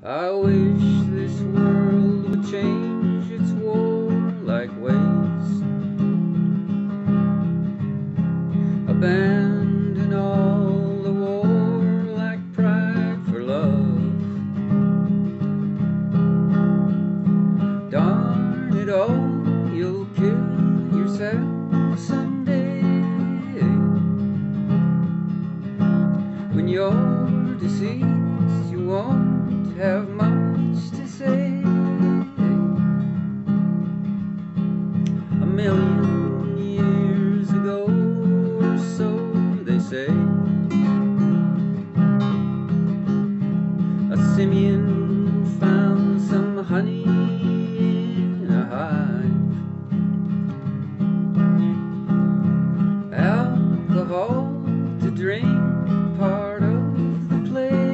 I wish this world would change its warlike ways, abandon all the warlike pride for love. Darn it all, you'll kill yourself someday. When you're deceased, you won't have much to say. A million years ago or so, they say, a simian found some honey in a hive. Alcohol to drink, part of the play.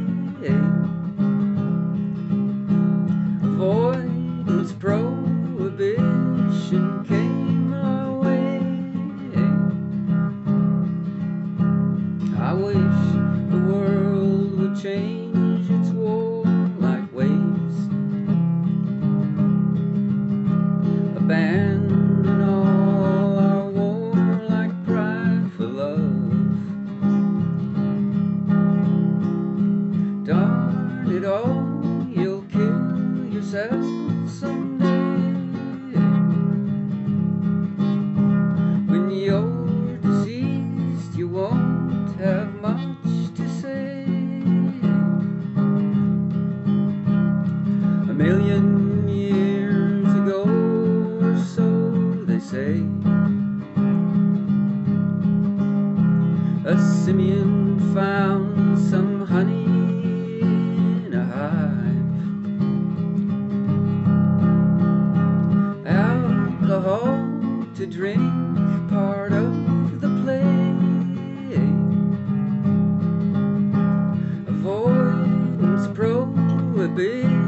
Avoidance prohibition came our way. I wish the world would change its warlike ways, abandon all our warlike pride for love. Darn it all, you'll kill yourself someday. When you're deceased, you won't have much to say. A million years ago or so, they say, a simian found some honey in a hive. Alcohol to drink, part of the play. Avoidance prohibition